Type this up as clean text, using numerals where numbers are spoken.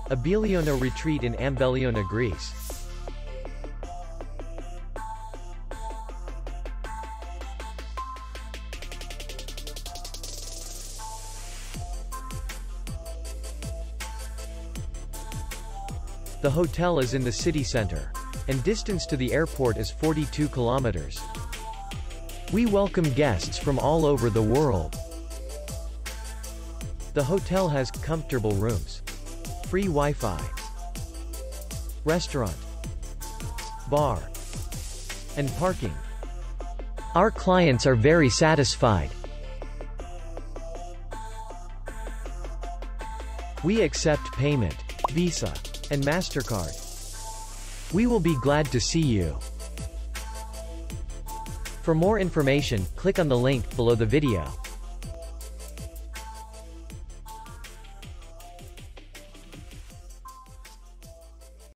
Abeliona Retreat in Ambeliona, Greece. The hotel is in the city center, and distance to the airport is 42 kilometers. We welcome guests from all over the world. The hotel has comfortable rooms, free Wi-Fi, restaurant, bar, and parking. Our clients are very satisfied. We accept payment, Visa, and MasterCard. We will be glad to see you. For more information, click on the link below the video.